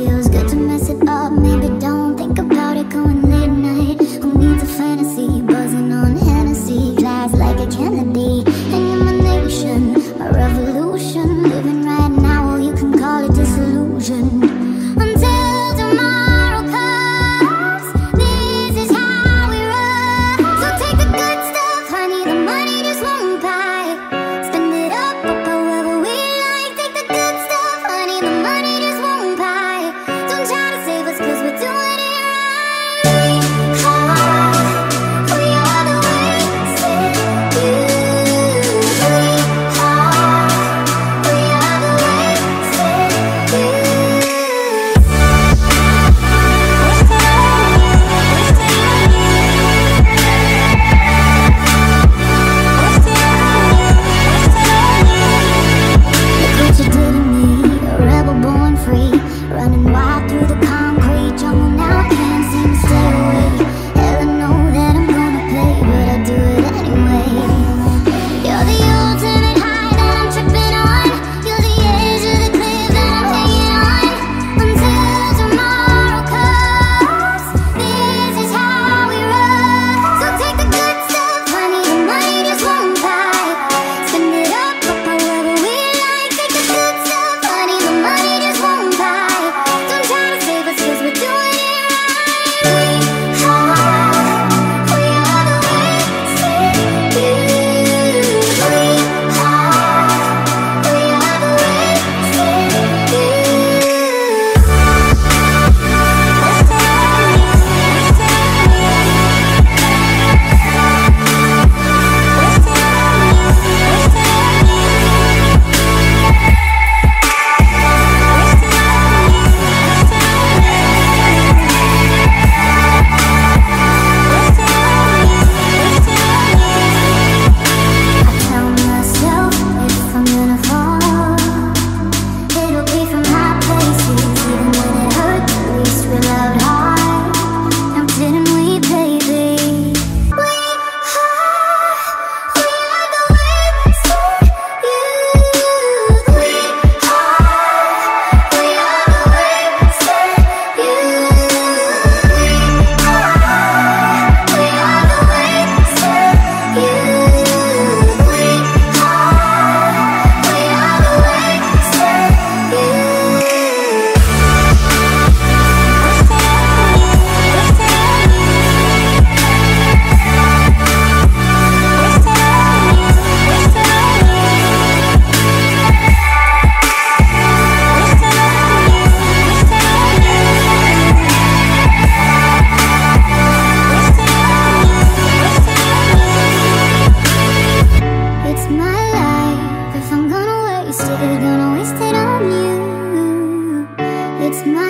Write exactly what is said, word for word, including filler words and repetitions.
feels good to mess it up. Maybe don't think about it going late night. Who needs a fantasy? Buzzing on Hennessy, glass like a Kennedy. And you're my nation, my revolution. Living right now, well, you can call it disillusion. Until tomorrow comes, this is how we run. So take the good stuff, honey, the money just won't buy. Spend it up, up however we like. Take the good stuff, honey, the money just won't buy. Don't try to save us, cause we're doing it right. We are, we are the wasted youth. We are, we are the wasted youth. Look what you did to me, a rebel born free, running wild through the concrete jungle. Now I can't seem to stay away. Hell, I know that I'm gonna play, but I do it anyway. You're the ultimate high that I'm tripping on. You're the edge of the cliff that I'm hanging on. Until tomorrow comes, this is how we run. So take the good stuff, honey, the money just won't buy. Spend it up, up however we like. Take the good stuff, honey, the money just won't buy. Don't try to save us, cause we're doing it right. We are, we are the wasted youth. We are, we are the wasted youth. I tell myself if I'm gonna fall, it'll be from high places. Even when it hurts, at least we loved hard. Now didn't we, baby? We are, we are the wasted youth. We are, we are the wasted youth. We are, we are the wasted youth. We are, we are the wasted youth. It's my life, if I'm gonna waste it, gonna waste it on you. It's my